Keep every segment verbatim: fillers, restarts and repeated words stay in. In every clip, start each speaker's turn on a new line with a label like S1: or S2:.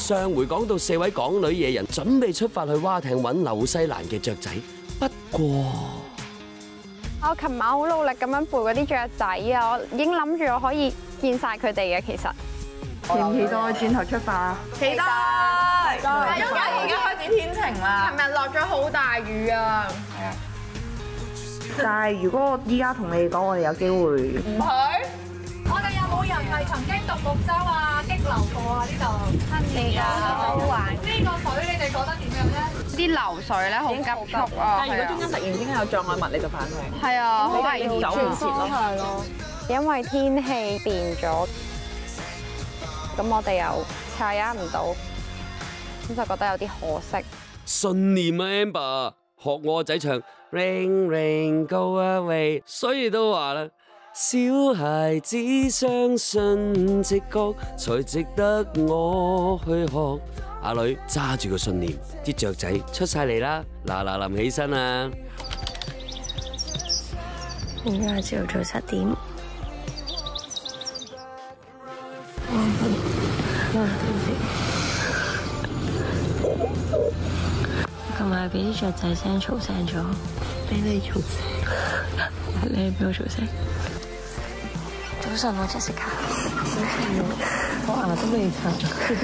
S1: 上回講到四位港女野人準備出發去蛙艇揾紐西蘭嘅雀仔，不過
S2: 我琴晚好努力咁樣背嗰啲雀仔啊，我已經諗住我可以見晒佢哋嘅其實。
S3: 期唔期待轉頭出發啊？
S4: 期待！但係因為而家開始天晴啦，琴日落咗好大雨啊。係啊。
S3: 但係如果依家同你哋講，我哋有機會
S4: 唔去。
S5: 我哋有冇人係曾經獨木舟啊、激流過啊？呢度
S2: 新嘅好玩。
S5: 呢個水你哋覺得點樣咧？
S2: 啲流水咧好急促啊！
S4: 但係如果中間突然之間有障礙物，你就反艇。
S2: 係啊，好危險，
S4: 走唔切咯。
S2: 係咯。因為天氣變咗，咁我哋又踩啱唔到，咁就覺得有啲可惜。
S1: 信念啊 Amber， 學我仔唱 Ring Ring Go Away， 所以都話啦。小孩子相信直覺，才值得我去學。阿女揸住個信念，啲雀仔出晒嚟啦！嗱嗱臨起身啊！
S6: 而家係朝早七點。琴日俾啲雀仔聲嘈醒咗，俾你嘈醒，你俾我嘈醒。早晨，我 Jessica。早晨，我牙都未刷。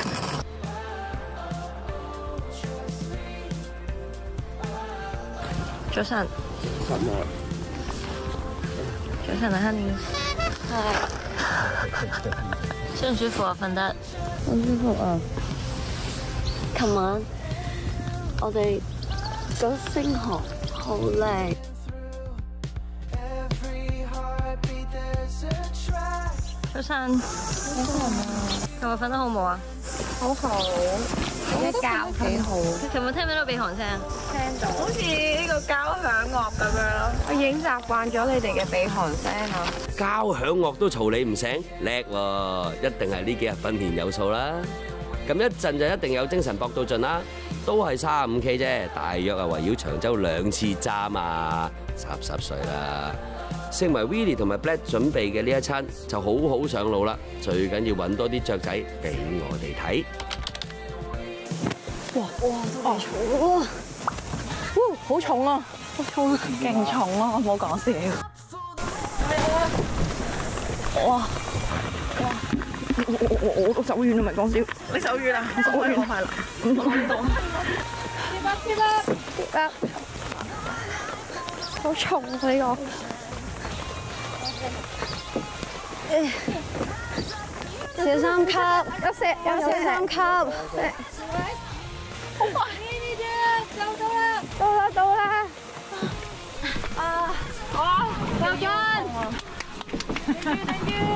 S6: 早晨。早晨啊。早晨啊 ，Honey。係。舒唔舒服啊？瞓得。好舒服啊！琴晚我哋嗰星河好靚。早晨，早晨啊！琴日瞓得好冇啊？好好，一覺幾好。琴日聽唔聽到鼻鼾聲？聽到，好似呢個交響樂咁樣咯。我已經習慣咗你哋嘅鼻鼾聲啦。
S1: 交響樂都嘈你唔醒，叻喎！一定係呢幾日訓練有數啦。咁一陣就一定有精神搏到盡啦。都係三十五 K 啫，大約啊圍繞長洲兩次揸啊，濕濕碎啦。食埋 Willie 同埋 Black 準備嘅呢一餐就好好上路啦，最緊要揾多啲雀仔俾我哋睇。
S3: 哇哇都幾重啊！哇，好重啊！好重啊！勁重啊！我冇講笑。哇哇！我我我我都手軟啊，唔係講笑。你手軟啊？我手軟我快啦，唔到唔到。
S2: 跌啦跌啦跌啦！好重啊呢個。小三級，有四有四三級，好快呢啲啫，就到啦，到啦到啦，啊，哇，夠鐘 ，thank you thank you。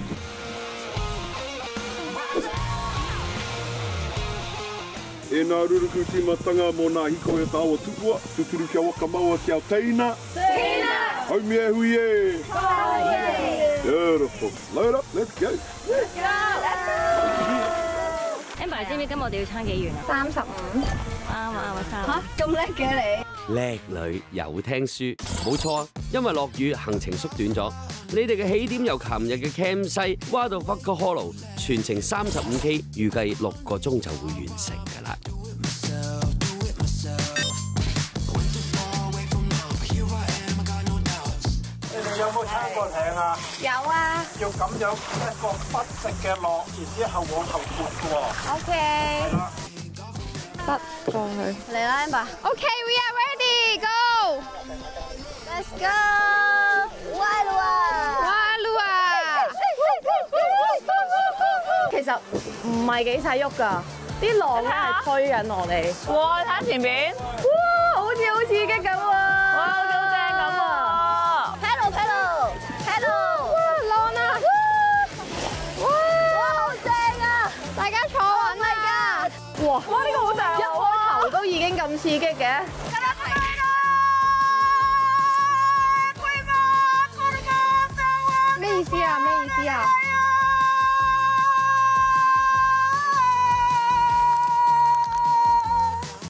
S7: E nā ruruku timatanga mō nā hiko e tāua tupua, tuturu kia waka maua kia teina. Teina! Haumi e hui e! Beautiful. Load up, let's go!
S6: Let's go! Let's go! Amber， 知唔知今日我哋要撐幾遠啊？
S2: 三十五。
S6: 啱啊啱啊，三。
S2: 嚇，咁叻嘅你！
S1: 叻女有聽書，冇錯啊！因為落雨，行程縮短咗。你哋嘅起點由琴日嘅 Camp 西蛙到 Bucker Hollow， 全程三十五 K， 預計六個鐘就會完成㗎啦。
S8: 你哋有冇撐過艇啊？
S2: 有啊。
S8: 要咁樣一個不直嘅落，然之後往後撥嘅喎。
S2: OK。
S8: 係啦。
S2: 得，再去。嚟啦 ，Amber。OK，we are ready. Go. Let's go. 哇嚕啊！哇嚕啊！其實唔係幾使喐㗎，啲浪咧係推緊我哋。
S4: 哇！睇下前面，
S2: 哇，好似好刺激咁喎！
S4: 哇，好似好正咁喎
S2: ！Paddle paddle paddle！ 哇，浪啊！哇，好正啊！大家坐穩啦！哇！哇，呢個好大，一開頭都已經咁刺激嘅。